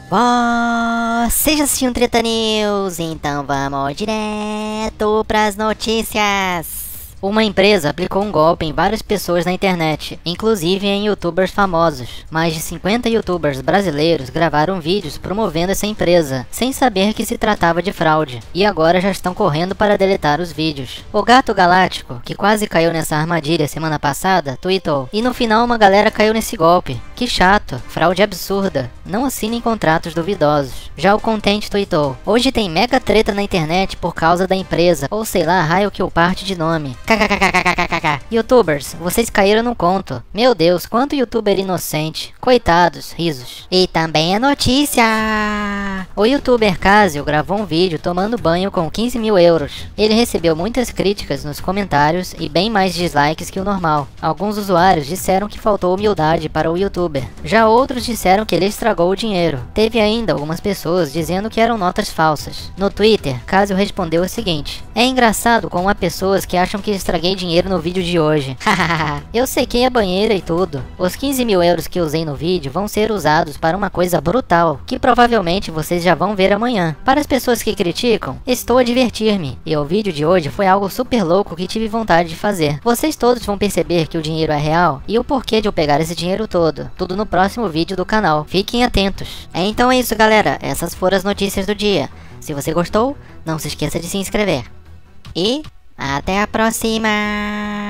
Você já assistiu um Treta News? Então vamos direto pras notícias. Uma empresa aplicou um golpe em várias pessoas na internet, inclusive em youtubers famosos. Mais de 50 youtubers brasileiros gravaram vídeos promovendo essa empresa, sem saber que se tratava de fraude, e agora já estão correndo para deletar os vídeos. O Gato Galáctico, que quase caiu nessa armadilha semana passada, tweetou: "E no final uma galera caiu nesse golpe. Que chato, fraude absurda. Não assinem contratos duvidosos." Já o Content tweetou: "Hoje tem mega treta na internet por causa da empresa, ou sei lá, raio que eu parte de nome. KKKKKKK. Youtubers, vocês caíram no conto. Meu Deus, quanto youtuber inocente. Coitados, risos." E também a notícia: o youtuber Casio gravou um vídeo tomando banho com 15 mil euros. Ele recebeu muitas críticas nos comentários e bem mais dislikes que o normal. Alguns usuários disseram que faltou humildade para o youtuber. Já outros disseram que ele estragou o dinheiro. Teve ainda algumas pessoas dizendo que eram notas falsas. No Twitter, Casio respondeu o seguinte: "É engraçado como há pessoas que acham que estraguei dinheiro no vídeo de hoje. Hahaha. Eu sequei a banheira e tudo. Os 15 mil euros que usei no vídeo vão ser usados para uma coisa brutal, que provavelmente vocês já vão ver amanhã. Para as pessoas que criticam, estou a divertir-me. E o vídeo de hoje foi algo super louco que tive vontade de fazer. Vocês todos vão perceber que o dinheiro é real e o porquê de eu pegar esse dinheiro todo. Tudo no próximo vídeo do canal. Fiquem atentos." Então é isso, galera. Essas foram as notícias do dia. Se você gostou, não se esqueça de se inscrever. E até a próxima!